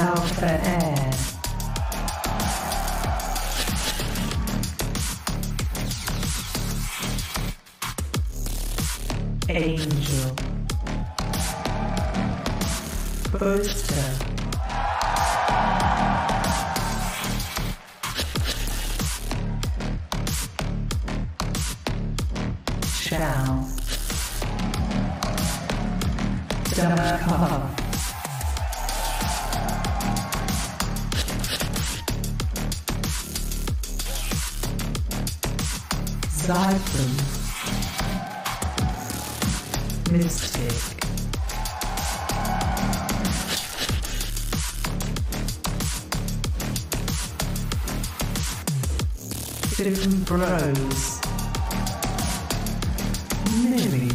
Alpha Air. Angel. Booster. Shao. Damaka. Zyphon. Mystic. Different Bros. Millie.